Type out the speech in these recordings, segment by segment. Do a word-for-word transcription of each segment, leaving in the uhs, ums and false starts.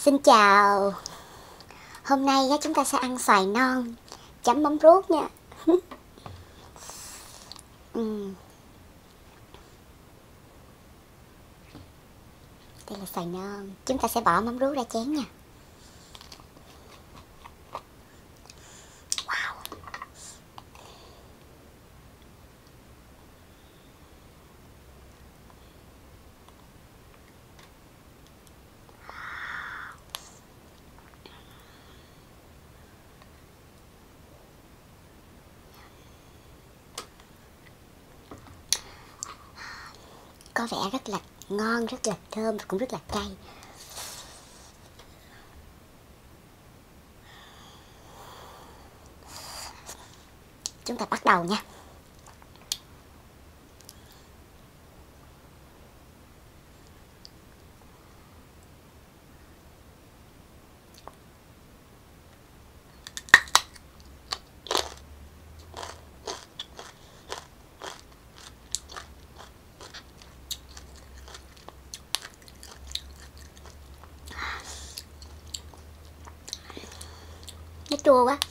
Xin chào. Hôm nay chúng ta sẽ ăn xoài non chấm mắm ruốc nha. uhm. Đây là xoài non. Chúng ta sẽ bỏ mắm ruốc ra chén nha. Wow. Có vẻ rất là ngon, rất là thơm và cũng rất là cay. Chúng ta bắt đầu nha. Nó chua quá.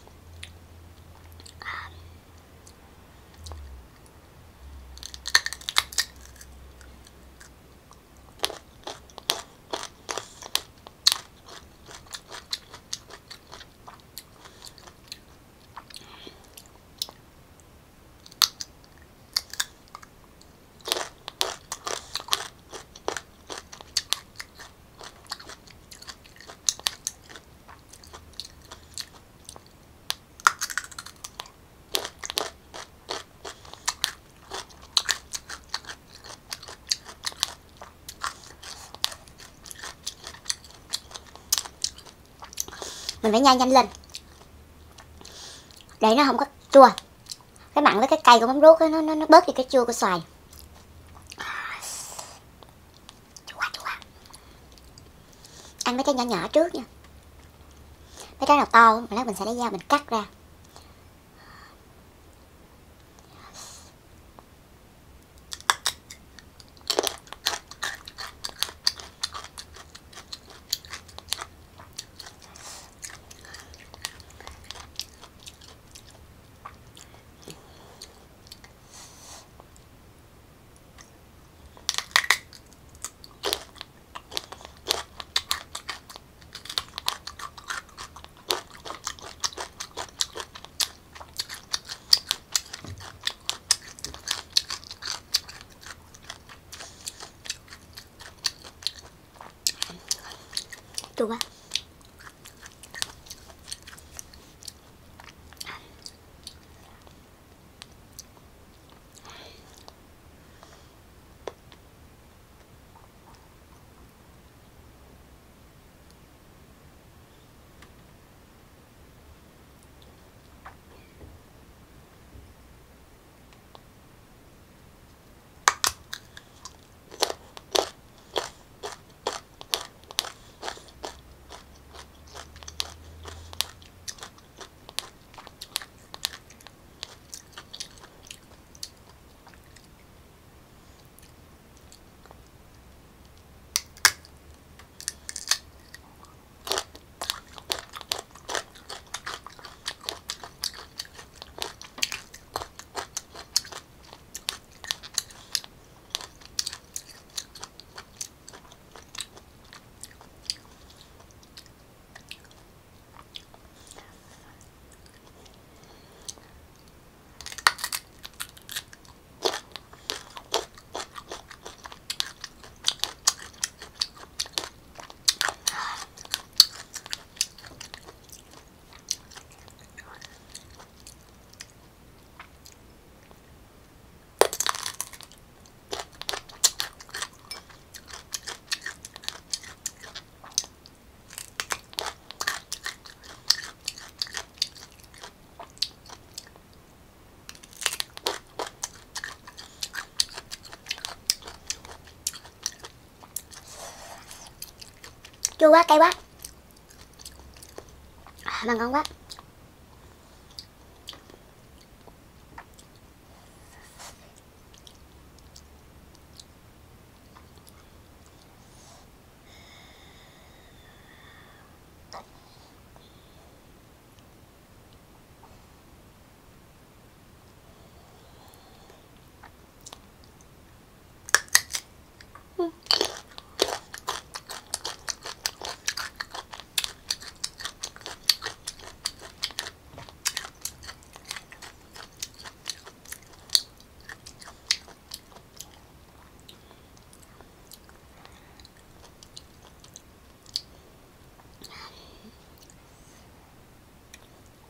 Mình phải nhai nhanh lên để nó không có chua. Cái mặn với cái cay của mắm ruốc nó, nó nó bớt đi cái chua của xoài. Chua chua. Ăn mấy cái nhỏ nhỏ trước nha. Mấy cái nào to mà lát mình sẽ lấy dao mình cắt ra. Chua quá. Chua quá, cay quá mà ngon quá.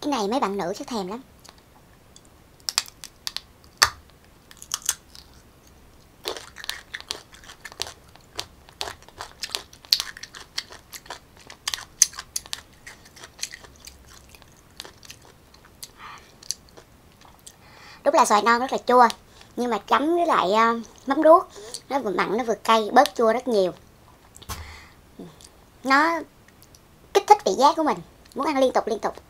Cái này mấy bạn nữ chắc thèm lắm. Đúng là xoài non rất là chua, nhưng mà chấm với lại uh, mắm ruốc, nó vừa mặn nó vừa cay, bớt chua rất nhiều. Nó kích thích vị giác của mình, muốn ăn liên tục liên tục.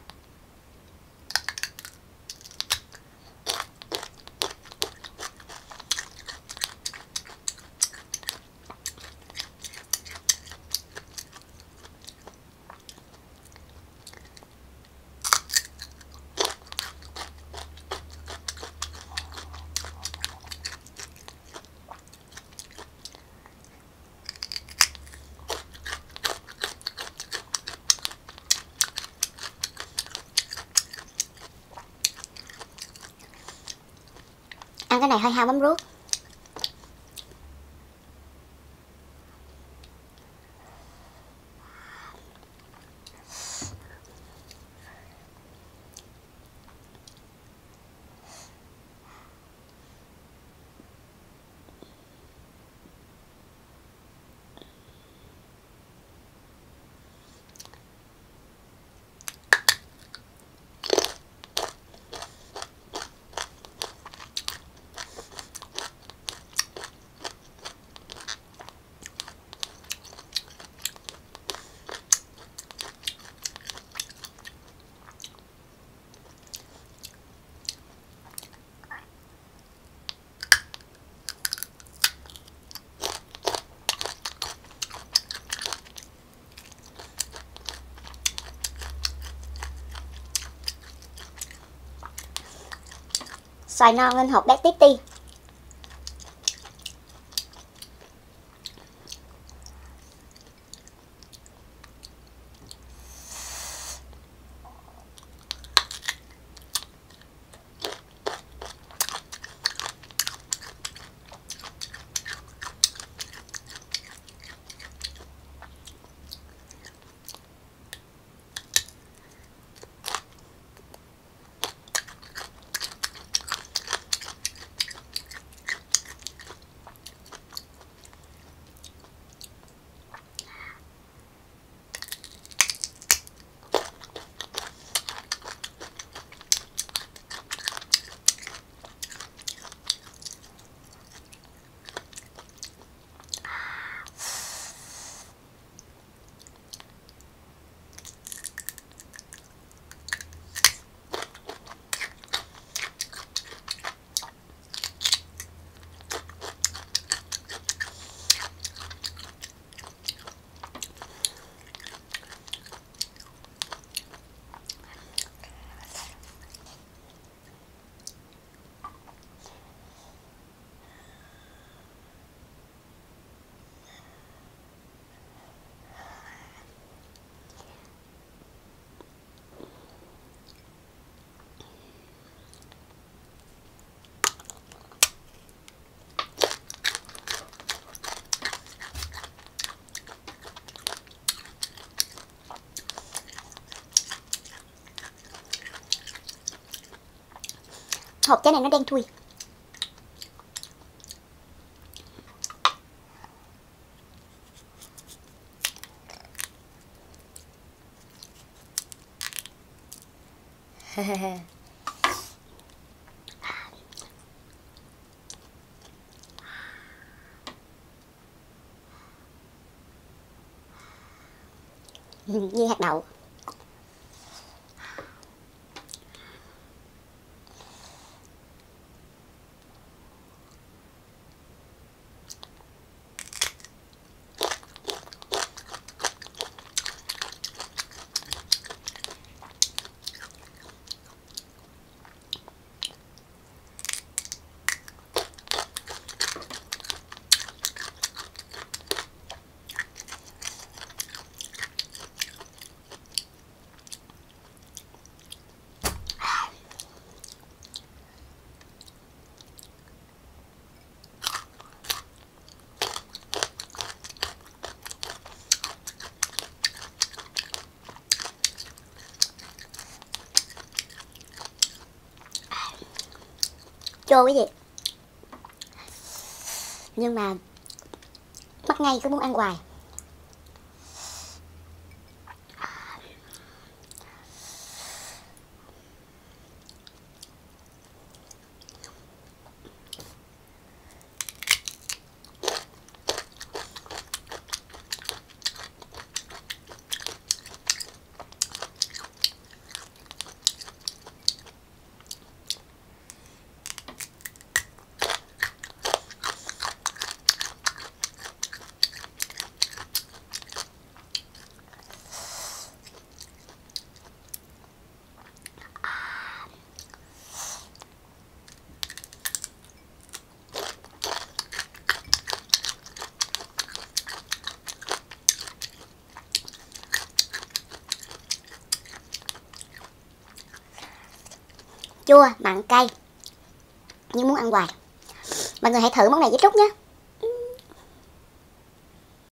Ăn cái này hơi hao mắm ruốc. Xoài non lên hộp bé tí ti. Hộp trái này nó đen thui. Như hạt đậu. trô cái gì. Nhưng mà bắt ngay cứ muốn ăn hoài. Chua, mặn, cay, nhưng muốn ăn hoài. Mọi người hãy thử món này với Trúc nhé.